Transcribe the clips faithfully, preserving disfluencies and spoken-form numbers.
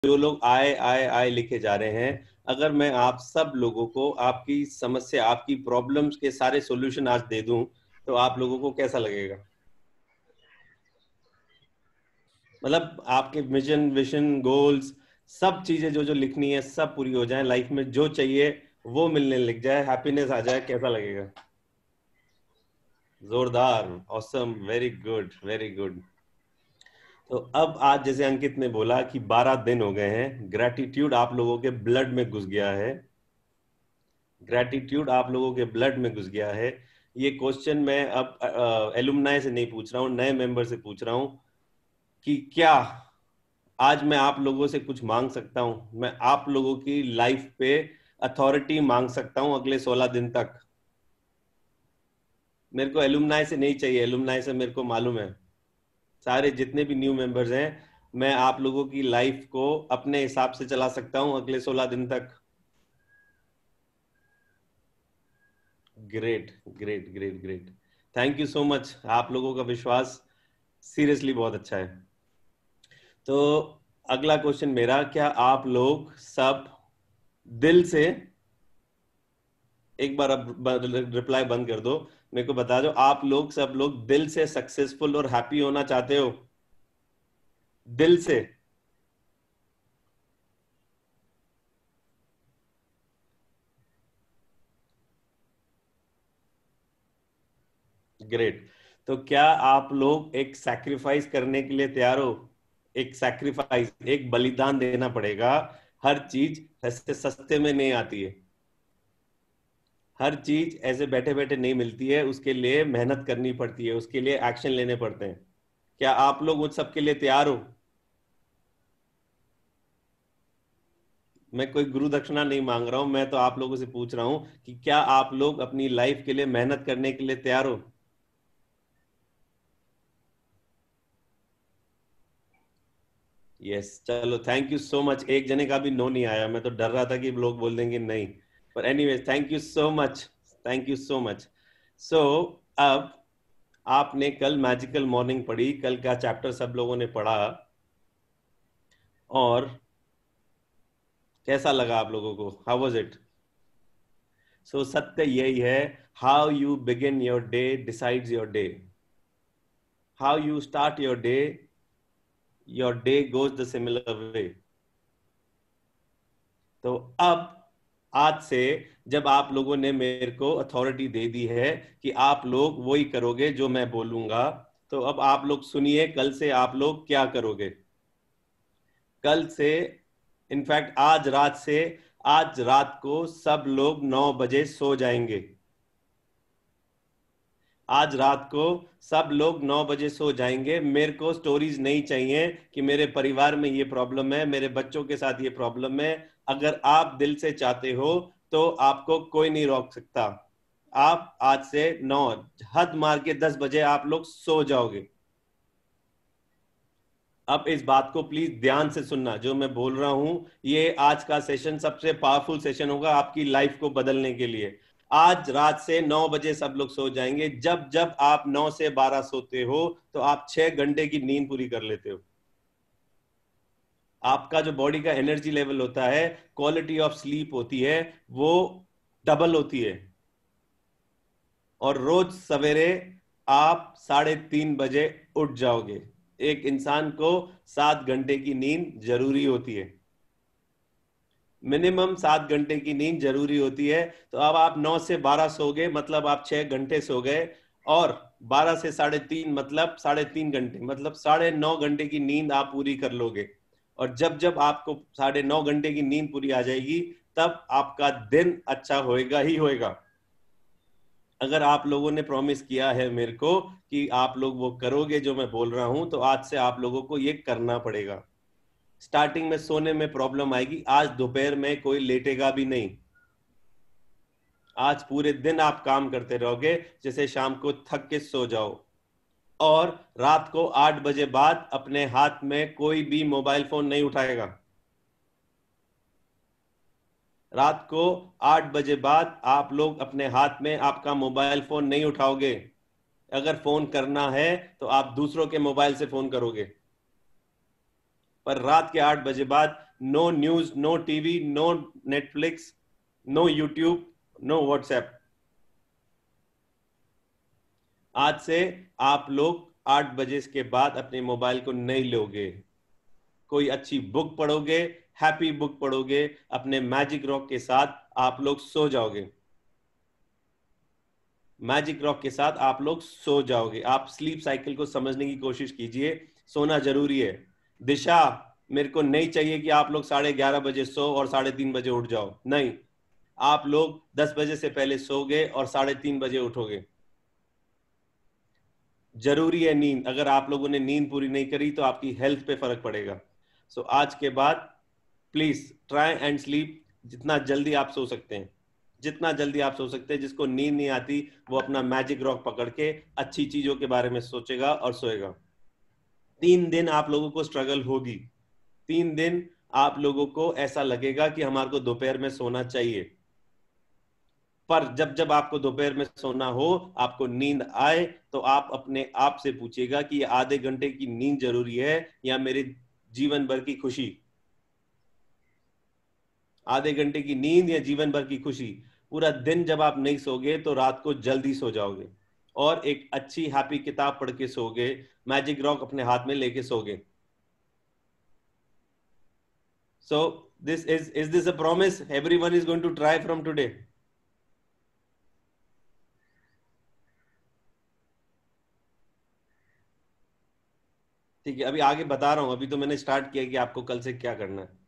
जो लोग आए आए आए लिखे जा रहे हैं, अगर मैं आप सब लोगों को आपकी समस्या, आपकी प्रॉब्लम्स के सारे सॉल्यूशन आज दे दूं, तो आप लोगों को कैसा लगेगा? मतलब आपके मिशन, विजन, गोल्स, सब चीजें जो जो लिखनी है सब पूरी हो जाए, लाइफ में जो चाहिए वो मिलने लग जाए, हैप्पीनेस आ जाए, कैसा लगेगा? जोरदार, awesome, very good, very good. तो अब आज जैसे अंकित ने बोला कि बारह दिन हो गए हैं, ग्रेटिट्यूड आप लोगों के ब्लड में घुस गया है, ग्रेटिट्यूड आप लोगों के ब्लड में घुस गया है। ये क्वेश्चन मैं अब एलुमनाई से नहीं पूछ रहा हूँ, नए मेंबर से पूछ रहा हूँ कि क्या आज मैं आप लोगों से कुछ मांग सकता हूं? मैं आप लोगों की लाइफ पे अथॉरिटी मांग सकता हूं अगले सोलह दिन तक? मेरे को एलुमनाई से नहीं चाहिए, एलुमनाई से मेरे को मालूम है, सारे जितने भी न्यू मेंबर्स हैं, मैं आप लोगों की लाइफ को अपने हिसाब से चला सकता हूं अगले सोलह दिन तक। Great, great, great, great. Thank you so much. आप लोगों का विश्वास सीरियसली बहुत अच्छा है। तो अगला क्वेश्चन मेरा, क्या आप लोग सब दिल से, एक बार अब रिप्लाई बंद कर दो, मेरे को बता दो, आप लोग सब लोग दिल से सक्सेसफुल और हैप्पी होना चाहते हो? दिल से? ग्रेट। तो क्या आप लोग एक सैक्रिफाइस करने के लिए तैयार हो? एक सैक्रिफाइस, एक बलिदान देना पड़ेगा। हर चीज ऐसे सस्ते में नहीं आती है, हर चीज ऐसे बैठे बैठे नहीं मिलती है, उसके लिए मेहनत करनी पड़ती है, उसके लिए एक्शन लेने पड़ते हैं। क्या आप लोग उन सब के लिए तैयार हो? मैं कोई गुरु दक्षिणा नहीं मांग रहा हूं, मैं तो आप लोगों से पूछ रहा हूं कि क्या आप लोग अपनी लाइफ के लिए मेहनत करने के लिए तैयार हो? यस, चलो, थैंक यू सो मच। एक जने का भी नो नहीं आया, मैं तो डर रहा था कि लोग बोल देंगे नहीं। पर anyways, thank you so much, thank you so much. So अब आपने कल मैजिकल मॉर्निंग पढ़ी, कल का चैप्टर सब लोगों ने पढ़ा, और कैसा लगा आप लोगों को? How was it? सो सत्य यही है, how you begin your day decides your day, how you start your day, your day goes the similar way. तो अब आज से जब आप लोगों ने मेरे को अथॉरिटी दे दी है कि आप लोग वही करोगे जो मैं बोलूंगा, तो अब आप लोग सुनिए, कल से आप लोग क्या करोगे। कल से, इनफैक्ट आज रात से, आज रात को सब लोग नौ बजे सो जाएंगे। आज रात को सब लोग नौ बजे सो जाएंगे। मेरे को स्टोरीज नहीं चाहिए कि मेरे परिवार में ये प्रॉब्लम है, मेरे बच्चों के साथ ये प्रॉब्लम है। अगर आप दिल से चाहते हो तो आपको कोई नहीं रोक सकता। आप आज से नौ, हद मार के दस बजे आप लोग सो जाओगे। अब इस बात को प्लीज ध्यान से सुनना, जो मैं बोल रहा हूं, ये आज का सेशन सबसे पावरफुल सेशन होगा आपकी लाइफ को बदलने के लिए। आज रात से नौ बजे सब लोग सो जाएंगे। जब जब आप नौ से बारह सोते हो तो आप छह घंटे की नींद पूरी कर लेते हो। आपका जो बॉडी का एनर्जी लेवल होता है, क्वालिटी ऑफ स्लीप होती है, वो डबल होती है। और रोज सवेरे आप साढ़े तीन बजे उठ जाओगे। एक इंसान को सात घंटे की नींद जरूरी होती है, मिनिमम सात घंटे की नींद जरूरी होती है। तो अब आप नौ से बारह सो गए, मतलब आप छह घंटे सो गए, और बारह से साढ़े तीन मतलब साढ़े तीन घंटे, मतलब साढ़े नौ घंटे की नींद आप पूरी कर लोगे। और जब जब आपको साढ़े नौ घंटे की नींद पूरी आ जाएगी, तब आपका दिन अच्छा होएगा ही होएगा। अगर आप लोगों ने प्रॉमिस किया है मेरे को कि आप लोग वो करोगे जो मैं बोल रहा हूं, तो आज से आप लोगों को ये करना पड़ेगा। स्टार्टिंग में सोने में प्रॉब्लम आएगी, आज दोपहर में कोई लेटेगा भी नहीं। आज पूरे दिन आप काम करते रहोगे, जैसे शाम को थक के सो जाओ। और रात को आठ बजे बाद अपने हाथ में कोई भी मोबाइल फोन नहीं उठाएगा। रात को आठ बजे बाद आप लोग अपने हाथ में आपका मोबाइल फोन नहीं उठाओगे। अगर फोन करना है तो आप दूसरों के मोबाइल से फोन करोगे, पर रात के आठ बजे बाद no news, no TV, no Netflix, no YouTube, no WhatsApp. आज से आप लोग आठ बजे के बाद अपने मोबाइल को नहीं लोगे, कोई अच्छी बुक पढ़ोगे, हैप्पी बुक पढ़ोगे, अपने मैजिक रॉक के साथ आप लोग सो जाओगे। मैजिक रॉक के साथ आप लोग सो जाओगे। आप स्लीप साइकिल को समझने की कोशिश कीजिए, सोना जरूरी है। दिशा, मेरे को नहीं चाहिए कि आप लोग साढ़े ग्यारह बजे सो और साढ़े तीन बजे उठ जाओ, नहीं, आप लोग दस बजे से पहले सोगे और साढ़े तीन बजे उठोगे। जरूरी है नींद, अगर आप लोगों ने नींद पूरी नहीं करी तो आपकी हेल्थ पे फर्क पड़ेगा। सो so, आज के बाद प्लीज ट्राई एंड स्लीप, जितना जल्दी आप सो सकते हैं, जितना जल्दी आप सो सकते हैं। जिसको नींद नहीं आती वो अपना मैजिक रॉक पकड़ के अच्छी चीजों के बारे में सोचेगा और सोएगा। तीन दिन आप लोगों को स्ट्रगल होगी, तीन दिन आप लोगों को ऐसा लगेगा कि हमारे को दोपहर में सोना चाहिए, पर जब जब आपको दोपहर में सोना हो, आपको नींद आए, तो आप अपने आप से पूछिएगा कि आधे घंटे की नींद जरूरी है या मेरे जीवन भर की खुशी। आधे घंटे की नींद या जीवन भर की खुशी। पूरा दिन जब आप नहीं सोगे तो रात को जल्दी सो जाओगे और एक अच्छी हैप्पी किताब पढ़ के सोगे, मैजिक रॉक अपने हाथ में लेके सोगे। So this is is this a promise everyone is going to try from today? ठीक है, अभी आगे बता रहा हूं, अभी तो मैंने स्टार्ट किया कि आपको कल से क्या करना है।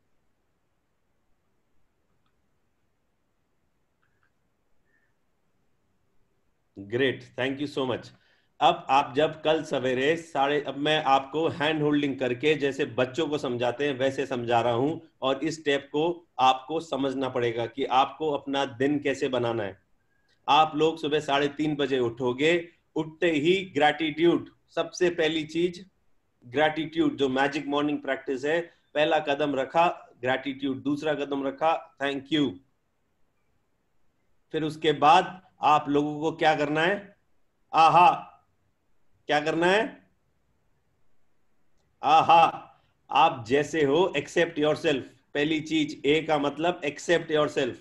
Great, thank you so much. अब आप जब कल सवेरे साढ़े, अब मैं आपको हैंड होल्डिंग करके जैसे बच्चों को समझाते हैं वैसे समझा रहा हूं, और इस स्टेप को आपको समझना पड़ेगा कि आपको अपना दिन कैसे बनाना है। आप लोग सुबह साढ़े तीन बजे उठोगे, उठते ही ग्रैटिट्यूड, सबसे पहली चीज ग्रैटिट्यूड, जो मैजिक मॉर्निंग प्रैक्टिस है, पहला कदम रखा ग्रैटिट्यूड, दूसरा कदम रखा थैंक यू। फिर उसके बाद आप लोगों को क्या करना है? आहा, क्या करना है? आहा, आप जैसे हो एक्सेप्ट योरसेल्फ। पहली चीज, ए का मतलब एक्सेप्ट योरसेल्फ।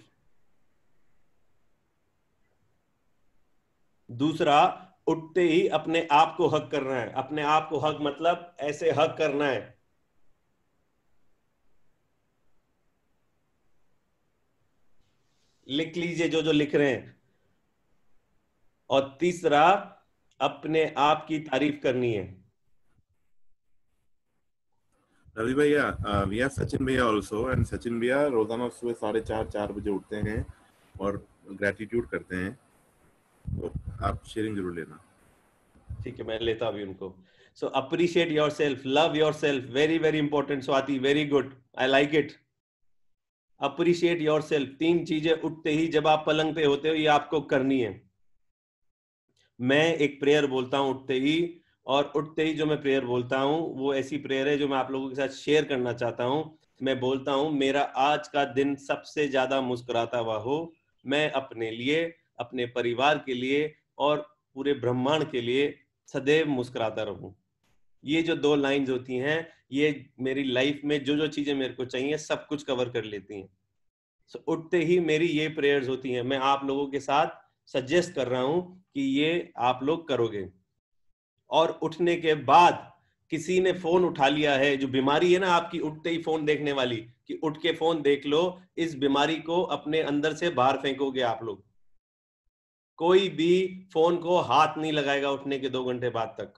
दूसरा, उठते ही अपने आप को हक करना है। अपने आप को हक मतलब ऐसे हक करना है, लिख लीजिए जो जो लिख रहे हैं। और तीसरा, अपने आप की तारीफ करनी है। रवि भैया, वी आर सचिन भैया ऑल्सो, एंड सचिन भैया रोजाना सुबह साढ़े चार चार बजे उठते हैं और ग्रेटिट्यूड करते हैं, तो आप शेयरिंग जरूर लेना। ठीक है, मैं लेता अभी उनको। So appreciate yourself, love yourself, very very important Swati, very good, I like it. Appreciate yourself, तीन चीजें उठते ही जब आप पलंग पे होते हो ये आपको करनी है। मैं एक प्रेयर बोलता हूं उठते ही, और उठते ही जो मैं प्रेयर बोलता हूं वो ऐसी प्रेयर है जो मैं आप लोगों के साथ शेयर करना चाहता हूं। मैं बोलता हूं, मेरा आज का दिन सबसे ज्यादा मुस्कुराता हुआ हो, मैं अपने लिए, अपने परिवार के लिए और पूरे ब्रह्मांड के लिए सदैव मुस्कुराता रहूं। ये जो दो लाइंस होती हैं, ये मेरी लाइफ में जो जो चीजें मेरे को चाहिए सब कुछ कवर कर लेती हैं। सो so, उठते ही मेरी ये प्रेयर्स होती हैं। मैं आप लोगों के साथ सजेस्ट कर रहा हूं कि ये आप लोग करोगे। और उठने के बाद किसी ने फोन उठा लिया है, जो बीमारी है ना आपकी उठते ही फोन देखने वाली, कि उठ के फोन देख लो, इस बीमारी को अपने अंदर से बाहर फेंकोगे आप लोग। कोई भी फोन को हाथ नहीं लगाएगा उठने के दो घंटे बाद तक।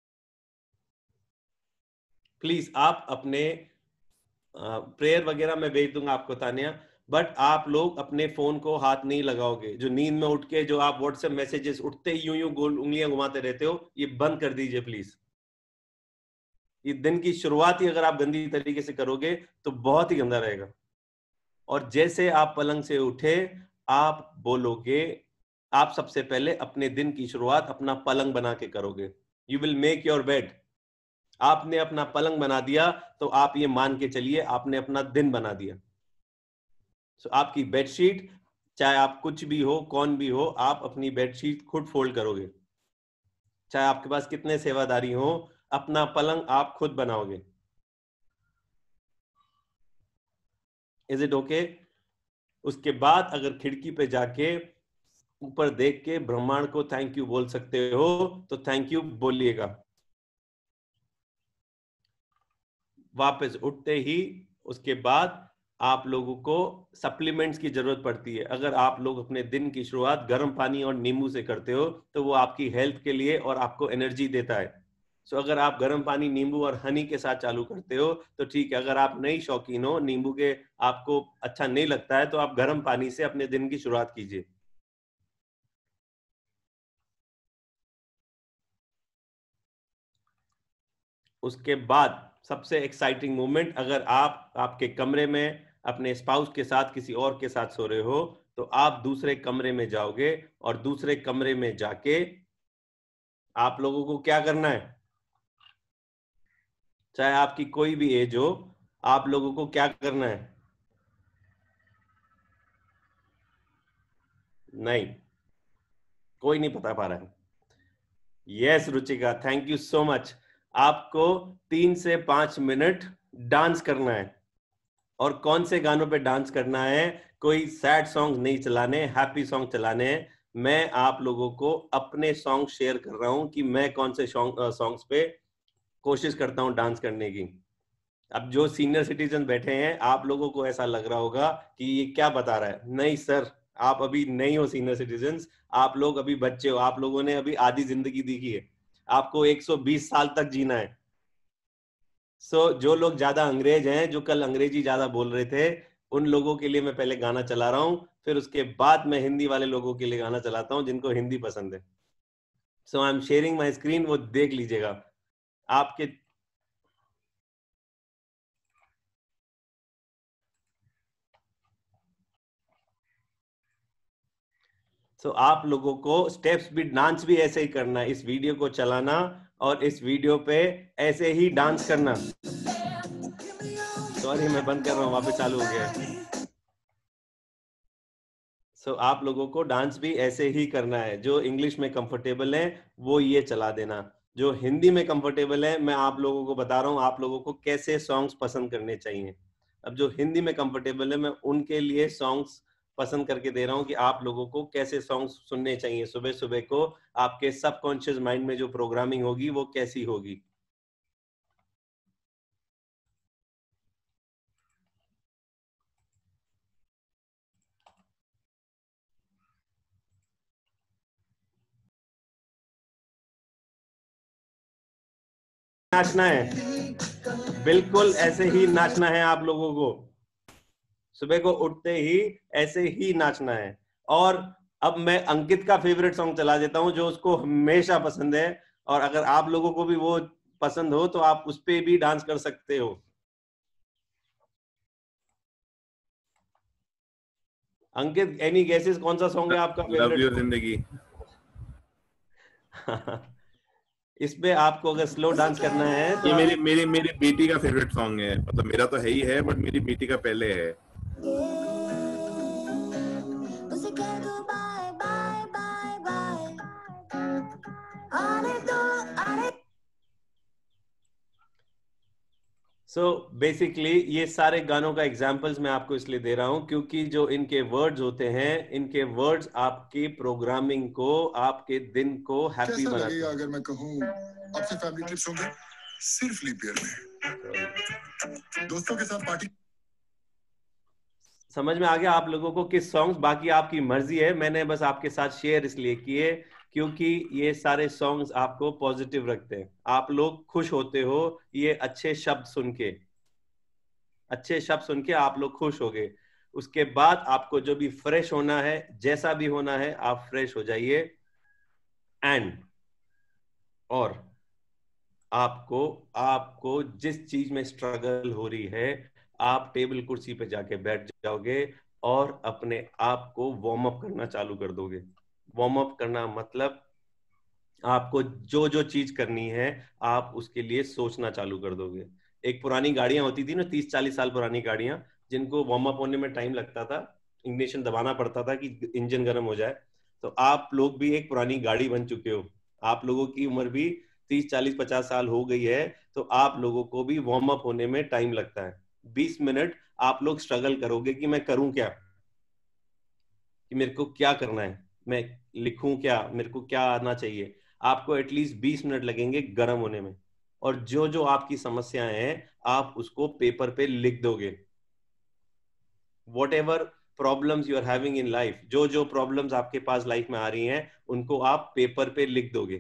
प्लीज आप अपने प्रेयर वगैरह मैं भेज दूंगा आपको तानिया, बट आप लोग अपने फोन को हाथ नहीं लगाओगे। जो नींद में उठ के जो आप व्हाट्सएप मैसेजेस उठते ही यूं यूं गोल उंगलियां घुमाते रहते हो, ये बंद कर दीजिए प्लीज। ये दिन की शुरुआत ही अगर आप गंदी तरीके से करोगे तो बहुत ही गंदा रहेगा। और जैसे आप पलंग से उठे, आप बोलोगे, आप सबसे पहले अपने दिन की शुरुआत अपना पलंग बना के करोगे। You will make your bed. आपने अपना पलंग बना दिया तो आप ये मान के चलिए आपने अपना दिन बना दिया। सो so, आपकी बेडशीट, चाहे आप कुछ भी हो, कौन भी हो, आप अपनी बेडशीट खुद फोल्ड करोगे। चाहे आपके पास कितने सेवादारी हो, अपना पलंग आप खुद बनाओगे। Is it okay? उसके बाद अगर खिड़की पे जाके ऊपर देख के ब्रह्मांड को थैंक यू बोल सकते हो तो थैंक यू बोलिएगा। वापस उठते ही उसके बाद आप लोगों को सप्लीमेंट्स की जरूरत पड़ती है। अगर आप लोग अपने दिन की शुरुआत गर्म पानी और नींबू से करते हो तो वो आपकी हेल्थ के लिए और आपको एनर्जी देता है। सो अगर आप गर्म पानी नींबू और हनी के साथ चालू करते हो तो ठीक है। अगर आप नहीं शौकीन हो नींबू के, आपको अच्छा नहीं लगता है, तो आप गर्म पानी से अपने दिन की शुरुआत कीजिए। उसके बाद सबसे एक्साइटिंग मोमेंट, अगर आप आपके कमरे में अपने स्पाउस के साथ किसी और के साथ सो रहे हो तो आप दूसरे कमरे में जाओगे और दूसरे कमरे में जाके आप लोगों को क्या करना है, चाहे आपकी कोई भी एज हो, आप लोगों को क्या करना है? नहीं, कोई नहीं बता पा रहा है। Yes Ruchika, thank you so much. आपको तीन से पांच मिनट डांस करना है। और कौन से गानों पे डांस करना है? कोई सैड सॉन्ग नहीं चलाने, हैप्पी सॉन्ग चलाने हैं। मैं आप लोगों को अपने सॉन्ग शेयर कर रहा हूं कि मैं कौन से सॉन्ग्स पे कोशिश करता हूं डांस करने की। अब जो सीनियर सिटीजन बैठे हैं, आप लोगों को ऐसा लग रहा होगा कि ये क्या बता रहा है। नहीं सर, आप अभी नहीं हो सीनियर सिटीजन, आप लोग अभी बच्चे हो। आप लोगों ने अभी आधी जिंदगी देखी है, आपको एक सौ बीस साल तक जीना है। सो so, जो लोग ज्यादा अंग्रेज हैं, जो कल अंग्रेजी ज्यादा बोल रहे थे, उन लोगों के लिए मैं पहले गाना चला रहा हूं, फिर उसके बाद मैं हिंदी वाले लोगों के लिए गाना चलाता हूं जिनको हिंदी पसंद है। So I am sharing my screen, वो देख लीजिएगा आपके। सो so, आप लोगों को स्टेप्स भी, डांस भी ऐसे ही करना है। इस वीडियो को चलाना और इस वीडियो पे ऐसे ही डांस करना। सॉरी मैं बंद कर रहा हूं, वापस चालू हो गया है। सो so, आप लोगों को डांस भी ऐसे ही करना है। जो इंग्लिश में कंफर्टेबल है वो ये चला देना, जो हिंदी में कंफर्टेबल है मैं आप लोगों को बता रहा हूँ आप लोगों को कैसे सॉन्ग्स पसंद करने चाहिए। अब जो हिंदी में कंफर्टेबल है मैं उनके लिए सॉन्ग्स पसंद करके दे रहा हूँ कि आप लोगों को कैसे सॉन्ग्स सुनने चाहिए। सुबह सुबह को आपके सबकॉन्शियस माइंड में जो प्रोग्रामिंग होगी वो कैसी होगी। नाचना है, बिल्कुल ऐसे ही नाचना है आप लोगों को। सुबह को उठते ही ऐसे ही नाचना है। और अब मैं अंकित का फेवरेट सॉन्ग चला देता हूं जो उसको हमेशा पसंद है, और अगर आप लोगों को भी वो पसंद हो तो आप उस पे भी डांस कर सकते हो। अंकित, एनी गेसेस कौन सा सॉन्ग है आपका लव फेवरेट? यू जिंदगी। इस पे आपको अगर स्लो डांस करना है तो ये आप... मेरी मेरी मेरी बेटी का फेवरेट सॉन्ग है, मतलब मेरा तो है ही है बट मेरी बेटी का पहले है। सो so, बेसिकली ये सारे गानों का एग्जाम्पल्स मैं आपको इसलिए दे रहा हूं क्योंकि जो इनके वर्ड्स होते हैं, इनके वर्ड्स आपकी प्रोग्रामिंग को, आपके दिन को हैप्पी बनाते हैं। अगर मैं कहूं आपसे फैमिली ट्रिप्स होंगे सिर्फ लीप ईयर में, दोस्तों के साथ पार्टी। समझ में आ गया आप लोगों को किस सॉन्ग्स? बाकी आपकी मर्जी है, मैंने बस आपके साथ शेयर इसलिए किए क्योंकि ये सारे सॉन्ग्स आपको पॉजिटिव रखते हैं। आप लोग खुश होते हो ये अच्छे शब्द सुन के, अच्छे शब्द सुन के आप लोग खुश हो गए। उसके बाद आपको जो भी फ्रेश होना है, जैसा भी होना है, आप फ्रेश हो जाइए। एंड और आपको आपको जिस चीज में स्ट्रगल हो रही है, आप टेबल कुर्सी पे जाके बैठ जाओगे और अपने आप को वार्म अप करना चालू कर दोगे। वार्म अप करना मतलब आपको जो जो चीज करनी है आप उसके लिए सोचना चालू कर दोगे। एक पुरानी गाड़ियां होती थी ना, तीस चालीस साल पुरानी गाड़ियां, जिनको वार्म अप होने में टाइम लगता था, इग्निशन दबाना पड़ता था कि इंजन गर्म हो जाए। तो आप लोग भी एक पुरानी गाड़ी बन चुके हो। आप लोगों की उम्र भी तीस चालीस पचास साल हो गई है, तो आप लोगों को भी वार्म अप होने में टाइम लगता है। बीस मिनट आप लोग स्ट्रगल करोगे कि मैं करूं क्या, कि मेरे को क्या करना है, मैं लिखूं क्या, मेरे को क्या आना चाहिए। आपको एटलीस्ट बीस मिनट लगेंगे गर्म होने में, और जो जो आपकी समस्याएं हैं आप उसको पेपर पे लिख दोगे। Whatever problems you are having in life, जो जो प्रॉब्लम्स आपके पास लाइफ में आ रही हैं उनको आप पेपर पे लिख दोगे।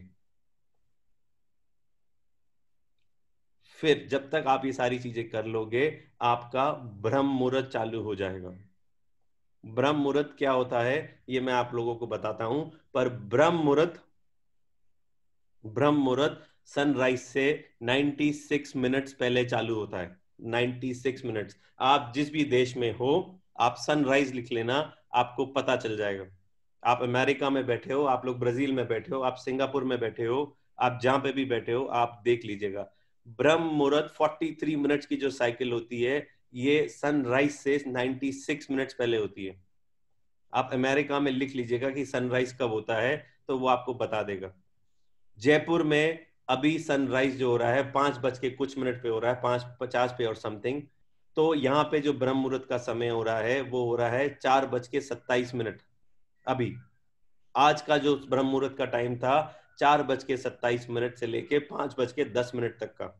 फिर जब तक आप ये सारी चीजें कर लोगे आपका ब्रह्म मुहूर्त चालू हो जाएगा। ब्रह्म मुहूर्त क्या होता है ये मैं आप लोगों को बताता हूं, पर ब्रह्म मुहूर्त ब्रह्म मुहूर्त सनराइज से छियानवे मिनट्स पहले चालू होता है। छियानवे मिनट्स, आप जिस भी देश में हो आप सनराइज लिख लेना, आपको पता चल जाएगा। आप अमेरिका में बैठे हो, आप लोग ब्राजील में बैठे हो, आप सिंगापुर में बैठे हो, आप जहां पे भी बैठे हो आप देख लीजिएगा। ब्रह्म मुहूर्त तैंतालीस मिनट्स की जो साइकिल होती है ये सनराइज से छियानवे मिनट्स पहले होती है। आप अमेरिका में लिख लीजिएगा कि सनराइज कब होता है तो वो आपको बता देगा। जयपुर में अभी सनराइज जो हो रहा है पांच बज के कुछ मिनट पे हो रहा है, पांच पचास पे और समथिंग। तो यहाँ पे जो ब्रह्म मुहूर्त का समय हो रहा है वो हो रहा है चार बज के सत्ताईस मिनट। अभी आज का जो ब्रह्म मुहूर्त का टाइम था चार बज के सत्ताईस मिनट से लेके पांच बज के दस मिनट तक का।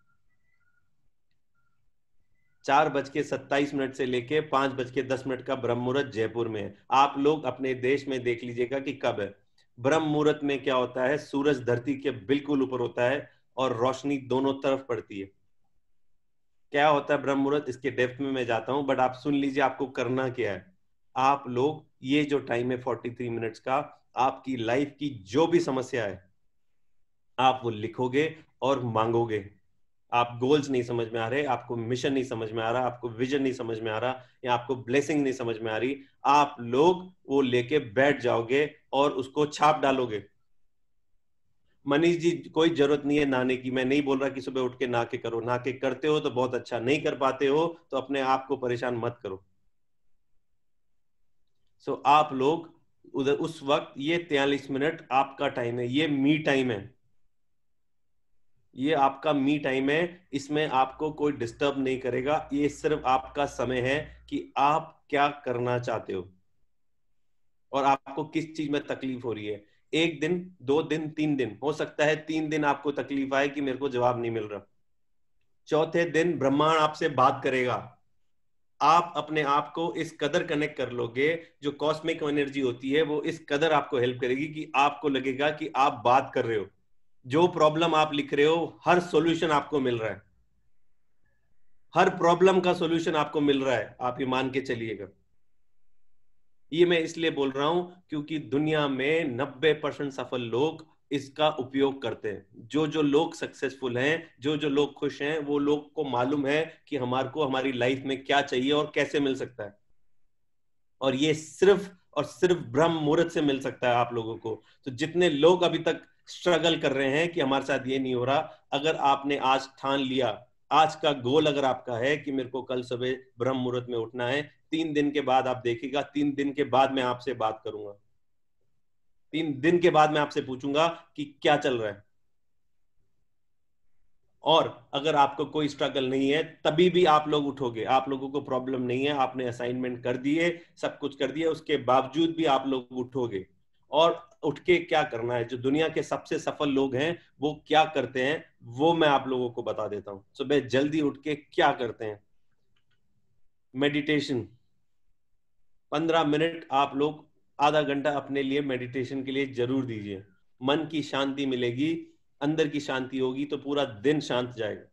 चार बज के सत्ताईस मिनट से लेके पांच बज के दस मिनट का ब्रह्म मुहूर्त जयपुर में है। आप लोग अपने देश में देख लीजिएगा कि कब है। ब्रह्म मुहूर्त में क्या होता है, सूरज धरती के बिल्कुल ऊपर होता है और रोशनी दोनों तरफ पड़ती है। क्या होता है ब्रह्म मुहूर्त, इसके डेप्थ में मैं जाता हूं, बट आप सुन लीजिए आपको करना क्या है। आप लोग ये जो टाइम है तैंतालीस मिनट्स का, आपकी लाइफ की जो भी समस्या है आप वो लिखोगे और मांगोगे। आप गोल्स नहीं समझ में आ रहे, आपको मिशन नहीं समझ में आ रहा, आपको विजन नहीं समझ में आ रहा, या आपको ब्लेसिंग नहीं समझ में आ रही, आप लोग वो लेके बैठ जाओगे और उसको छाप डालोगे। मनीष जी कोई जरूरत नहीं है नहाने की, मैं नहीं बोल रहा कि सुबह उठ के नहा के करो, नहा के करते हो तो बहुत अच्छा, नहीं कर पाते हो तो अपने आप को परेशान मत करो। सो आप लोग उधर उस वक्त ये तैंतालीस मिनट आपका टाइम है, ये मी टाइम है, ये आपका मी टाइम है। इसमें आपको कोई डिस्टर्ब नहीं करेगा, ये सिर्फ आपका समय है कि आप क्या करना चाहते हो और आपको किस चीज में तकलीफ हो रही है। एक दिन, दो दिन, तीन दिन, हो सकता है तीन दिन आपको तकलीफ आए कि मेरे को जवाब नहीं मिल रहा, चौथे दिन ब्रह्मांड आपसे बात करेगा। आप अपने आप को इस कदर कनेक्ट कर लोगे, जो कॉस्मिक एनर्जी होती है वो इस कदर आपको हेल्प करेगी कि आपको लगेगा कि आप बात कर रहे हो। जो प्रॉब्लम आप लिख रहे हो हर सॉल्यूशन आपको मिल रहा है, हर प्रॉब्लम का सॉल्यूशन आपको मिल रहा है, आप ये मान के चलिएगा। ये मैं इसलिए बोल रहा हूं क्योंकि दुनिया में नब्बे परसेंट सफल लोग इसका उपयोग करते हैं। जो जो लोग सक्सेसफुल हैं, जो जो लोग खुश हैं, वो लोग को मालूम है कि हमारे को हमारी लाइफ में क्या चाहिए और कैसे मिल सकता है, और ये सिर्फ और सिर्फ ब्रह्म मुहूर्त से मिल सकता है आप लोगों को। तो जितने लोग अभी तक स्ट्रगल कर रहे हैं कि हमारे साथ ये नहीं हो रहा, अगर आपने आज ठान लिया, आज का गोल अगर आपका है कि मेरे को कल सुबह ब्रह्म मुहूर्त में उठना है, तीन दिन के बाद आप देखिएगा, तीन दिन के बाद मैं आपसे बात करूंगा, तीन दिन के बाद मैं आपसे पूछूंगा कि क्या चल रहा है। और अगर आपको कोई स्ट्रगल नहीं है तभी भी आप लोग उठोगे, आप लोगों को प्रॉब्लम नहीं है, आपने असाइनमेंट कर दिए, सब कुछ कर दिया, उसके बावजूद भी आप लोग उठोगे। और उठ के क्या करना है, जो दुनिया के सबसे सफल लोग हैं वो क्या करते हैं वो मैं आप लोगों को बता देता हूं। सुबह जल्दी उठ के क्या करते हैं, मेडिटेशन। पंद्रह मिनट आप लोग, आधा घंटा अपने लिए मेडिटेशन के लिए जरूर दीजिए। मन की शांति मिलेगी, अंदर की शांति होगी तो पूरा दिन शांत जाएगा।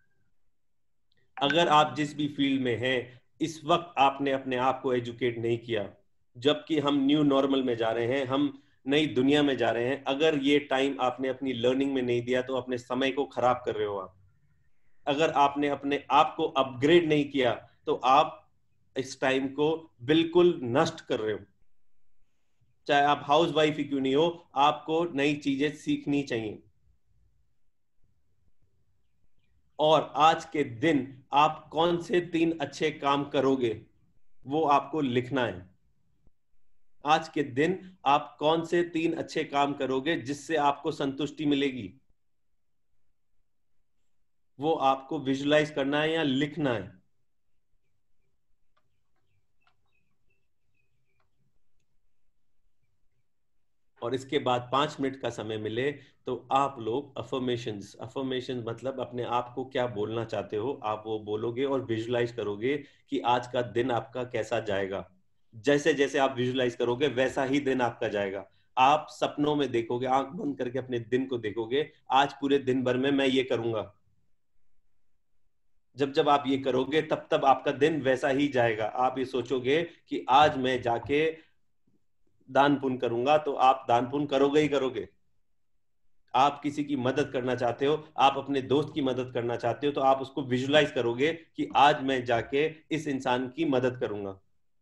अगर आप जिस भी फील्ड में हैं, इस वक्त आपने अपने आप को एजुकेट नहीं किया, जबकि हम न्यू नॉर्मल में जा रहे हैं, हम नई दुनिया में जा रहे हैं, अगर ये टाइम आपने अपनी लर्निंग में नहीं दिया तो अपने समय को खराब कर रहे हो आप। अगर आपने अपने आप को अपग्रेड नहीं किया तो आप इस टाइम को बिल्कुल नष्ट कर रहे हो। चाहे आप हाउस वाइफ ही क्यों नहीं हो, आपको नई चीजें सीखनी चाहिए। और आज के दिन आप कौन से तीन अच्छे काम करोगे वो आपको लिखना है। आज के दिन आप कौन से तीन अच्छे काम करोगे जिससे आपको संतुष्टि मिलेगी, वो आपको विजुलाइज करना है या लिखना है। और इसके बाद पांच मिनट का समय मिले तो आप लोग अफर्मेशंस, अफर्मेशंस मतलब अपने आप को क्या बोलना चाहते हो आप वो बोलोगे और विजुलाइज करोगे कि आज का दिन आपका कैसा जाएगा। जैसे जैसे आप विजुलाइज करोगे वैसा ही दिन आपका जाएगा। आप सपनों में देखोगे, आंख बंद करके अपने दिन को देखोगे, आज पूरे दिन भर में मैं ये करूंगा। जब जब आप ये करोगे तब तब आपका दिन वैसा ही जाएगा। आप ये सोचोगे कि आज मैं जाके दान पुण्य करूंगा, तो आप दान पुण्य करोगे ही करोगे। आप किसी की मदद करना चाहते हो, आप अपने दोस्त की मदद करना चाहते हो, तो आप उसको विजुलाइज करोगे कि आज मैं जाके इस इंसान की मदद करूंगा।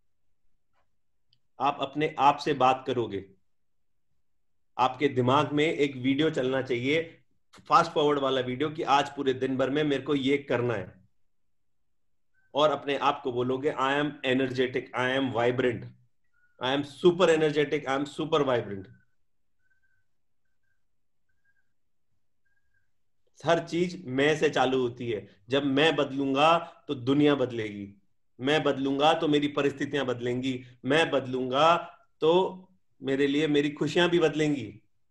आप अपने आप से बात करोगे। आपके दिमाग में एक वीडियो चलना चाहिए, फास्ट फॉरवर्ड वाला वीडियो, कि आज पूरे दिन भर में मेरे को ये करना है। और अपने आप को बोलोगे I am energetic, I am vibrant, I am super energetic, I am super vibrant. हर चीज मैं से चालू होती है। जब मैं बदलूंगा तो दुनिया बदलेगी, मैं बदलूंगा तो मेरी परिस्थितियां बदलेंगी, मैं बदलूंगा तो मेरे लिए मेरी खुशियां भी बदलेंगी।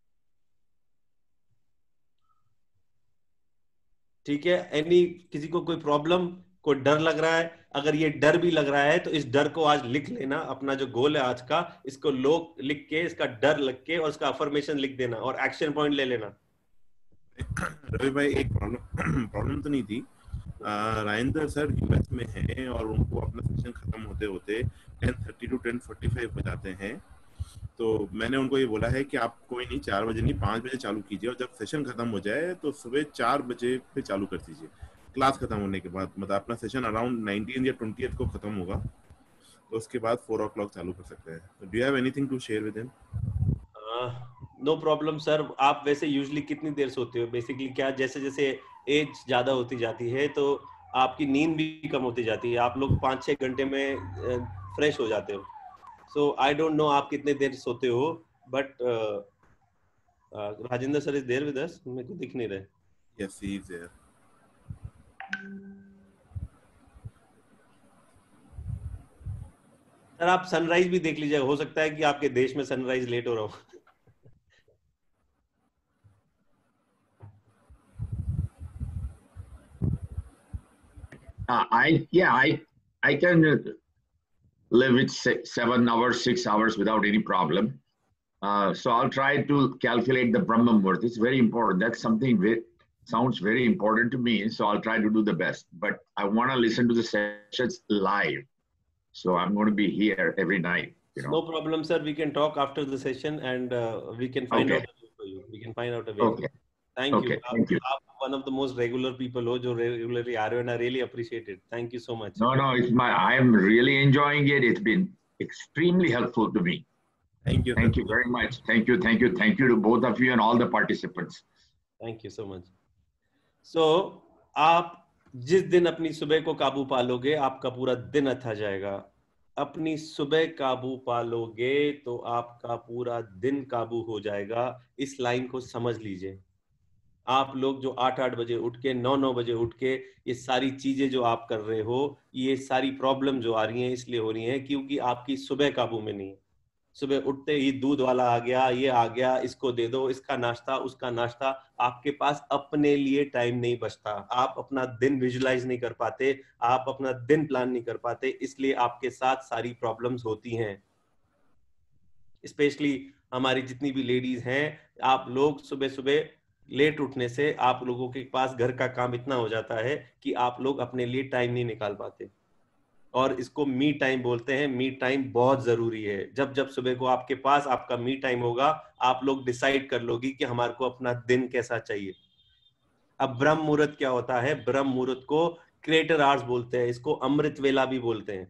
ठीक है? एनी किसी को कोई प्रॉब्लम, कोई डर लग रहा है, अगर ये डर भी लग रहा है तो इस डर को आज लिख लेना। अपना जो गोल है आज का, इसको लोग लिख के, इसका डर लिख के और इसका अफर्मेशन लिख देना और एक्शन पॉइंट ले लेना। रवि भाई, एक प्रॉब्लम प्रॉब्लम तो नहीं थी। राजेंद्र सर यूएस में हैं और उनको अपना सेशन खत्म होते होते ten thirty to ten forty five बजाते हैं। तो मैंने उनको ये बोला है कि आप कोई नहीं, चार बजे नहीं पाँच बजे चालू कीजिए, और जब सेशन खत्म हो जाए तो सुबह चार बजे फिर चालू कर दीजिए क्लास खत्म होने के बाद। मतलब अपना सेशन अराउंड नाइनटीन या ट्वेंटी को खत्म होगा, तो उसके बाद फोर ओ क्लॉक चालू कर सकते हैं। तो do you have anything to share with him? No problem sir. आप वैसे यूजुअली कितनी देर सोते हो? बेसिकली क्या, जैसे जैसे एज ज्यादा होती जाती है तो आपकी नींद भी कम होती जाती है, आप लोग पाँच छः घंटे में फ्रेश हो जाते हो। सो आई डोंट नो आप कितने देर सोते हो, but Rajendra sir is there with us, मेरे को दिख नहीं रहे। Yes, he is there. Sir आप सनराइज भी देख लीजिएगा, हो सकता है कि आपके देश में सनराइज लेट हो रहा हो। Uh, I yeah, I I can live with six, seven hours, six hours without any problem. Uh, so I'll try to calculate the Brahma Muhurt. It's very important. That's something that sounds very important to me. So I'll try to do the best. But I want to listen to the sessions live. So I'm going to be here every night. You know? No problem, sir. We can talk after the session and uh, we can find Okay. out a way for you. We can find out a way. Okay. Thank Okay. you. Thank you. आप one of the most regular people हो जो regularly आ रहे हो, and I really appreciate it. Thank you so much. No, no, it's my. I am really enjoying it. It's been extremely helpful to me. Thank you. Thank you very much. Thank you. Thank you. Thank you to both of you and all the participants. Thank you so much. So आप जिस दिन अपनी सुबह को काबू पालोगे आपका पूरा दिन अच्छा जाएगा। अपनी सुबह काबू पालोगे तो आपका पूरा दिन काबू हो जाएगा। इस लाइन को समझ लीजिए। आप लोग जो आठ आठ बजे उठ के, नौ नौ बजे उठ के ये सारी चीजें जो आप कर रहे हो, ये सारी प्रॉब्लम जो आ रही हैं इसलिए हो रही हैं क्योंकि आपकी सुबह काबू में नहीं है। सुबह उठते ही दूध वाला आ गया, ये आ गया, इसको दे दो, इसका नाश्ता, उसका नाश्ता। आपके पास अपने लिए टाइम नहीं बचता। आप अपना दिन विजुलाइज नहीं कर पाते, आप अपना दिन प्लान नहीं कर पाते, इसलिए आपके साथ सारी प्रॉब्लम्स होती हैं। स्पेशली हमारी जितनी भी लेडीज हैं, आप लोग सुबह सुबह लेट उठने से आप लोगों के पास घर का काम इतना हो जाता है कि आप लोग अपने लिए टाइम नहीं निकाल पाते। और इसको मी टाइम बोलते हैं। मी टाइम बहुत जरूरी है। जब जब सुबह को आपके पास आपका मी टाइम होगा, आप लोग डिसाइड कर लोगी कि हमारे को अपना दिन कैसा चाहिए। अब ब्रह्म मुहूर्त क्या होता है? ब्रह्म मुहूर्त को क्रिएटर आवर्स बोलते हैं, इसको अमृत वेला भी बोलते हैं,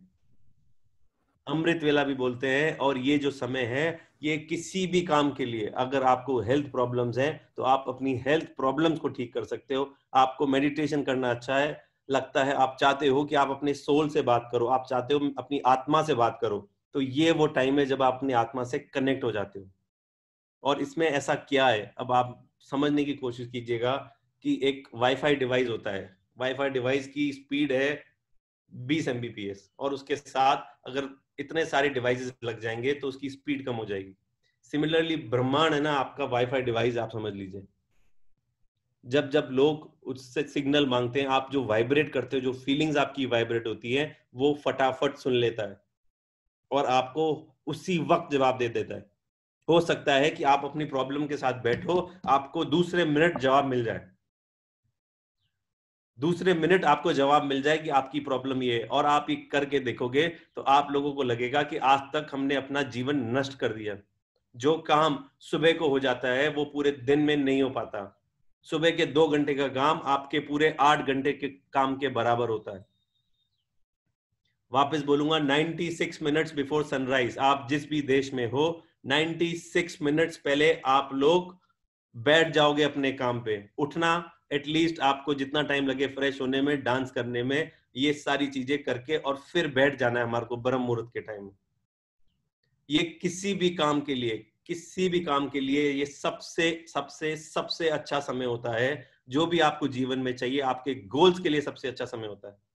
अमृत वेला भी बोलते हैं। और ये जो समय है, ये किसी भी काम के लिए, अगर आपको हेल्थ प्रॉब्लम्स हैं तो आप अपनी हेल्थ प्रॉब्लम्स को ठीक कर सकते हो। आपको मेडिटेशन करना अच्छा है लगता है, आप चाहते हो कि आप अपने सोल से बात करो, आप चाहते हो अपनी आत्मा से बात करो, तो ये वो टाइम है जब आप अपनी आत्मा से कनेक्ट हो जाते हो। और इसमें ऐसा क्या है, अब आप समझने की कोशिश कीजिएगा कि एक वाईफाई डिवाइस होता है। वाईफाई डिवाइस की स्पीड है बीस एमबीपीएस, और उसके साथ अगर इतने सारे डिवाइसेस लग जाएंगे तो उसकी स्पीड कम हो जाएगी। सिमिलरली ब्रह्मांड है ना आपका वाईफाई डिवाइस, आप समझ लीजिए। जब जब लोग उससे सिग्नल मांगते हैं, आप जो वाइब्रेट करते हो, जो फीलिंग्स आपकी वाइब्रेट होती है, वो फटाफट सुन लेता है और आपको उसी वक्त जवाब दे देता है। हो सकता है कि आप अपनी प्रॉब्लम के साथ बैठो, आपको दूसरे मिनट जवाब मिल जाए, दूसरे मिनट आपको जवाब मिल जाए कि आपकी प्रॉब्लम ये है, और आप ये करके देखोगे तो आप लोगों को लगेगा कि आज तक हमने अपना जीवन नष्ट कर दिया। जो काम सुबह को हो जाता है वो पूरे दिन में नहीं हो पाता। सुबह के दो घंटे का काम आपके पूरे आठ घंटे के काम के बराबर होता है। वापस बोलूंगा, छियानवे मिनट्स बिफोर सनराइज, आप जिस भी देश में हो, छियानवे मिनट्स पहले आप लोग बैठ जाओगे अपने काम पे। उठना एटलीस्ट आपको जितना टाइम लगे फ्रेश होने में, डांस करने में, ये सारी चीजें करके और फिर बैठ जाना है हमारे को ब्रह्म मुहूर्त के टाइम में। ये किसी भी काम के लिए, किसी भी काम के लिए ये सबसे सबसे सबसे अच्छा समय होता है। जो भी आपको जीवन में चाहिए, आपके गोल्स के लिए सबसे अच्छा समय होता है।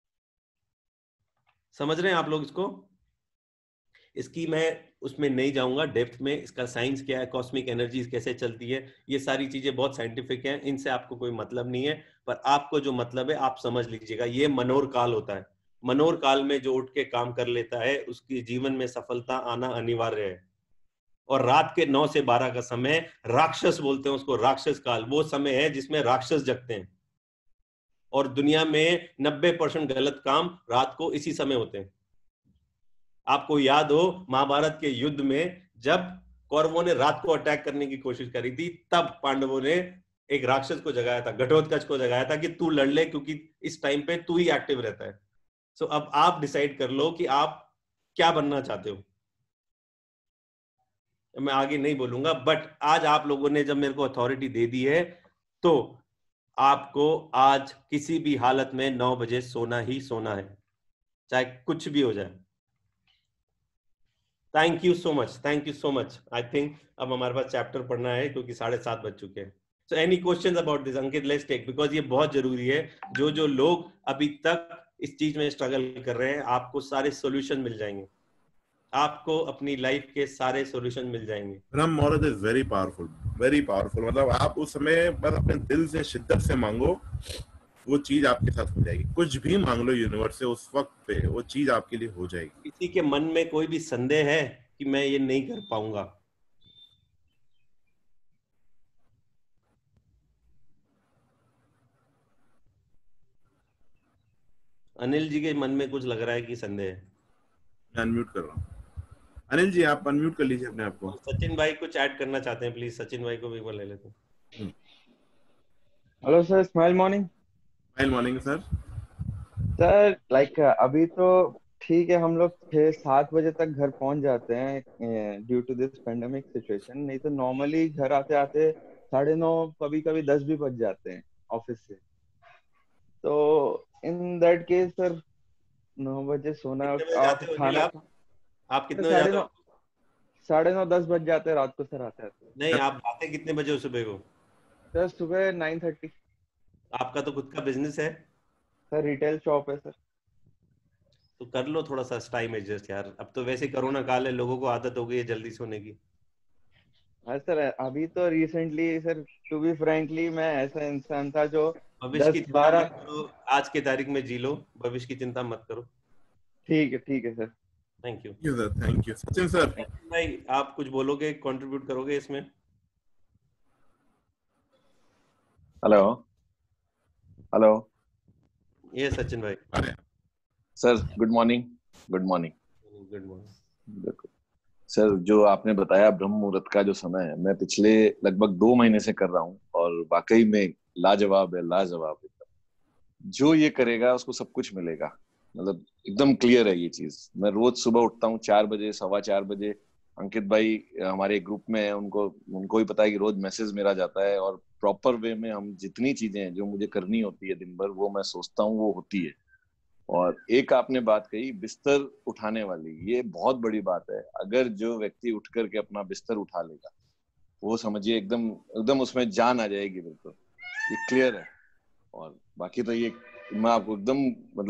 समझ रहे हैं आप लोग इसको? इसकी मैं उसमें नहीं जाऊंगा डेप्थ में, इसका साइंस क्या है, कॉस्मिक एनर्जीज कैसे चलती है, ये सारी चीजें बहुत साइंटिफिक हैं, इनसे आपको कोई मतलब नहीं है। पर आपको जो मतलब है आप समझ लीजिएगा, ये मनोर काल होता है। मनोर काल में जो उठ के काम कर लेता है उसके जीवन में सफलता आना अनिवार्य है। और रात के नौ से बारह का समय राक्षस बोलते हैं उसको, राक्षस काल, वो समय है जिसमें राक्षस जगते हैं। और दुनिया में नब्बे परसेंट गलत काम रात को इसी समय होते हैं। आपको याद हो महाभारत के युद्ध में जब कौरवों ने रात को अटैक करने की कोशिश करी थी, तब पांडवों ने एक राक्षस को जगाया था, घटोत्कच को जगाया था कि तू लड़ ले, क्योंकि इस टाइम पे तू ही एक्टिव रहता है। सो अब आप डिसाइड कर लो कि आप क्या बनना चाहते हो। मैं आगे नहीं बोलूंगा, बट आज आप लोगों ने जब मेरे को अथॉरिटी दे दी है तो आपको आज किसी भी हालत में नौ बजे सोना ही सोना है, चाहे कुछ भी हो जाए। Thank you so much, thank you so much. I think अब हमारे पास चैप्टर पढ़ना है क्योंकि साढ़े सात बज चुके हैं। So any questions about this Ankit? Let's take, because ये बहुत जरूरी है। जो जो लोग अभी तक इस चीज में स्ट्रगल कर रहे हैं, आपको सारे सॉल्यूशन मिल जाएंगे, आपको अपनी लाइफ के सारे सॉल्यूशन मिल जाएंगे। Brahma Muhurta is very powerful, very powerful. मतलब आप उस समय बस अपने दिल से शिद्दत से मांगो, वो चीज आपके साथ हो जाएगी। कुछ भी मांग लो यूनिवर्स से, उस वक्त पे वो चीज आपके लिए हो जाएगी। किसी के मन में कोई भी संदेह है कि मैं ये नहीं कर पाऊंगा? अनिल जी के मन में कुछ लग रहा है कि संदेह है? मैं अनम्यूट कर रहा हूँ। अनिल जी आप अनम्यूट कर लीजिए अपने आप को। सचिन भाई कुछ ऐड करना चाहते हैं, प्लीज सचिन भाई को भी एक बार ले लेते हैं। Hello sir, smile morning. Smile morning sir. Sir like अभी तो ठीक है, हम लोग छः सात बजे तक घर पहुंच जाते हैं due to this pandemic situation. नहीं तो नॉर्मली घर आते आते साढ़े नौ, कभी कभी दस भी बज जाते हैं ऑफिस से। तो इन दैट केस सर नौ बजे सोना आप खाना आप, आप कितने बजे साढ़े जाते नौ हो? साढ़े नौ दस बज जाते हैं रात को सर आते आते। नहीं, आप आते कितने बजे हो सुबह को? सर सुबह नाइन थर्टी। आपका तो खुद का बिजनेस है सर, रिटेल शॉप है सर। तो कर लो थोड़ा सा टाइम एडजस्ट यार। अब तो वैसे कोरोना काल है, लोगों को आदत हो गई है जल्दी सोने की। हाँ सर, अभी तो recently sir, to be frankly, मैं ऐसा इंसान था जो भविष्य की दस चिंता बारह। मत करो, आज के तारीख में जी लो, भविष्य की चिंता मत करो। ठीक है ठीक है sir. Thank you sir. Thank you Sachin sir. भाई आप कुछ बोलोगे, कंट्रीब्यूट करोगे इसमें? हेलो हेलो ये सचिन भाई। Sir, good morning. Good morning good morning. Sir, जो आपने बताया ब्रह्म मुहूर्त का जो समय है, मैं पिछले लगभग दो महीने से कर रहा हूँ और वाकई में लाजवाब है, लाजवाब है। जो ये करेगा उसको सब कुछ मिलेगा, मतलब एकदम क्लियर है ये चीज। मैं रोज सुबह उठता हूँ चार बजे, सवा चार बजे। अंकित भाई हमारे ग्रुप में है, उनको उनको ही पता है कि रोज मैसेज मेरा जाता है और प्रॉपर वे में हम जितनी चीजें हैं जो मुझे करनी होती है दिन भर, वो मैं सोचता हूँ वो होती है। और एक आपने बात कही बिस्तर उठाने वाली, ये बहुत बड़ी बात है। अगर जो व्यक्ति उठ करके अपना बिस्तर उठा लेगा, वो समझिए एकदम एकदम उसमें जान आ जाएगी, बिल्कुल ये क्लियर है। और बाकी तो ये मैं आपको एकदम मतलब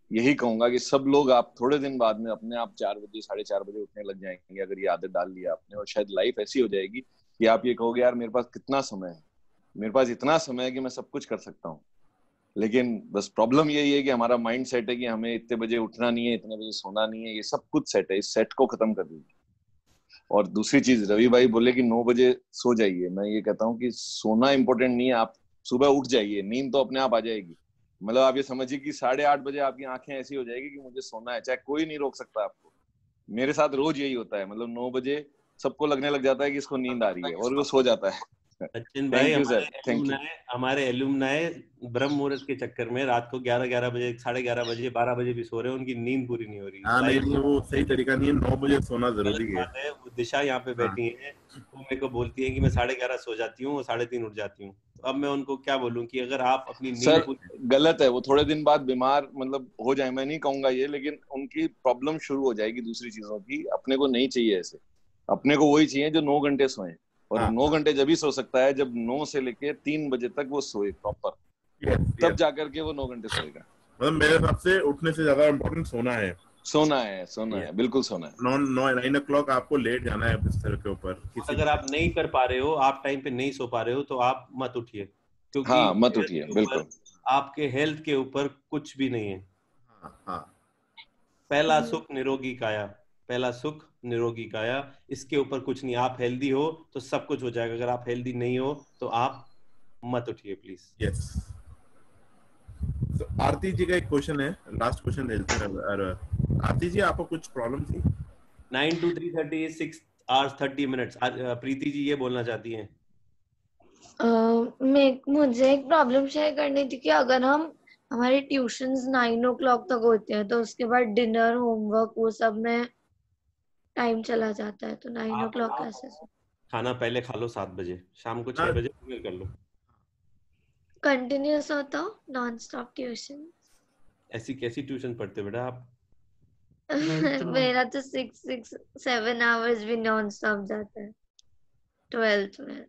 यही कहूंगा कि सब लोग आप थोड़े दिन बाद में अपने आप चार बजे साढ़े चार बजे उठने लग जाएंगे अगर ये आदत डाल लिया आपने, और शायद लाइफ ऐसी हो जाएगी कि आप ये कहोगे यार मेरे पास कितना समय है, मेरे पास इतना समय है कि मैं सब कुछ कर सकता हूँ। लेकिन बस प्रॉब्लम यही है कि हमारा माइंड सेट है कि हमें इतने बजे उठना नहीं है, इतने बजे सोना नहीं है, ये सब कुछ सेट है, इस सेट को खत्म कर दीजिए। और दूसरी चीज, रवि भाई बोले कि नौ बजे सो जाइए, मैं ये कहता हूँ कि सोना इंपॉर्टेंट नहीं है, आप सुबह उठ जाइए, नींद तो अपने आप आ जाएगी। मतलब आप ये समझिए कि साढ़े आठ बजे आपकी आंखें ऐसी हो जाएगी कि मुझे सोना है, चाहे कोई नहीं रोक सकता आपको। मेरे साथ रोज यही होता है, मतलब नौ बजे सबको लगने लग जाता है कि इसको नींद आ रही है और वो सो जाता है। सचिन भाई, थैंक यू सर, हमारे थैंक यू। एलुमनाय हमारे एलुमनाय ब्रह्म मुहूर्त के चक्कर में रात को ग्यारह ग्यारह बजे, साढ़े ग्यारह बजे, बारह बजे भी सो रहे हैं, उनकी नींद पूरी नहीं हो रही। हाँ नहीं नहीं, वो सही तरीका नहीं है, नौ बजे सोना गलत जरूरी है। बात है। वो दिशा यहाँ पे हाँ। बैठी है, वो मेरे को बोलती है कि मैं साढ़े ग्यारह सो जाती हूँ, साढ़े तीन उठ जाती हूँ। तो अब मैं उनको क्या बोलूँ कि अगर आप अपनी नींद सर पूरी, गलत है, वो थोड़े दिन बाद बीमार मतलब हो जाए, मैं नहीं कहूंगा ये, लेकिन उनकी प्रॉब्लम शुरू हो जाएगी दूसरी चीजों की। अपने को नहीं चाहिए ऐसे, अपने को वही चाहिए जो नौ घंटे सोए, और हाँ, नौ घंटे जब ही सो सकता है जब नौ से लेके तीन बजे तक वो सोए प्रॉपर, यस तब यस। जाकर के वो नौ घंटे सोएगा। मतलब मेरे हिसाब से उठने से ज्यादा इम्पोर्टेंट सोना है। सोना है, सोना Yes. है, बिल्कुल सोना है। नौ नौ नाइन ओ क्लॉक आपको लेट जाना है बिस्तर के ऊपर किसी अगर भी। आप नहीं कर पा रहे हो, आप टाइम पे नहीं सो पा रहे हो, तो आप मत उठिए, क्योंकि हाँ मत हेल्थ उठिए, के बिल्कुल। ऊपर, आपके हेल्थ के ऊपर कुछ भी नहीं है। हाँ हाँ। पहला सुख निरोगी काया, पहला सुख निरोगी काया, इसके ऊपर कुछ नहीं। आप हेल्दी हो तो सब कुछ हो जाएगा, अगर आप हेल्दी नहीं हो तो आप मत उठिए प्लीज। यस। तो आरती जी का एक क्वेश्चन है, लास्ट क्वेश्चन लेते हैं। और आरती जी, आपको कुछ प्रॉब्लम थी? Nine to three thirty is six hours thirty minutes. Preeti ji ये बोलना चाहती हैं। uh, मैं मुझे एक प्रॉब्लम शेयर करनी थी कि अगर हम हमारे ट्यूशंस नाइन ओ क्लॉक तक होते हैं तो उसके बाद डिनर होमवर्क वो सब में टाइम चला जाता है, तो नाइन ओ क्लॉक कैसे? खाना पहले खा लो सात बजे, शाम को छह बजे डिनर कर लो। कंटिन्यूअस होता हो नॉन स्टॉप ट्यूशन? ऐसी कैसी ट्यूशन पढ़ते हो बेटा आप? मेरा तो सिक्स सिक्स सेवन आवर्स भी नॉन स्टॉप जाता है ट्वेल्थ में।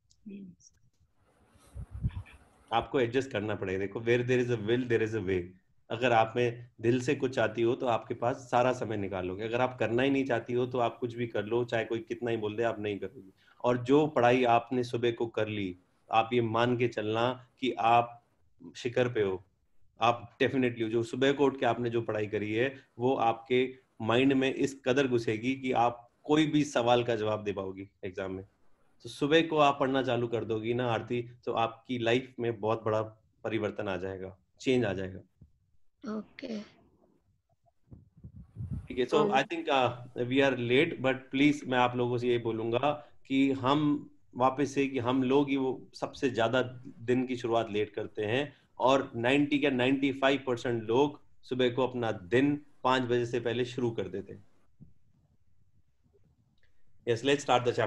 आपको एडजस्ट करना पड़ेगा। देखो, where there is a will there is a way. अगर आप में दिल से कुछ चाहती हो तो आपके पास सारा समय निकालोगे। अगर आप करना ही नहीं चाहती हो तो आप कुछ भी कर लो, चाहे कोई कितना ही बोल दे, आप नहीं करोगी। और जो पढ़ाई आपने सुबह को कर ली, आप ये मान के चलना कि आप शिखर पे हो। आप डेफिनेटली, जो सुबह को उठ के आपने जो पढ़ाई करी है वो आपके माइंड में इस कदर घुसेगी कि आप कोई भी सवाल का जवाब दे पाओगी एग्जाम में। तो सुबह को आप पढ़ना चालू कर दोगी ना आरती, तो आपकी लाइफ में बहुत बड़ा परिवर्तन आ जाएगा, चेंज आ जाएगा। ओके, ठीक है। So I think we are late, but please मैं आप लोगों से ये बोलूंगा कि हम वापस से, कि हम लोग ही वो सबसे ज्यादा दिन की शुरुआत लेट करते हैं, और नाइन्टी या नाइन्टी फाइव परसेंट लोग सुबह को अपना दिन पांच बजे से पहले शुरू कर देते हैं। Yes, let's start the chapter.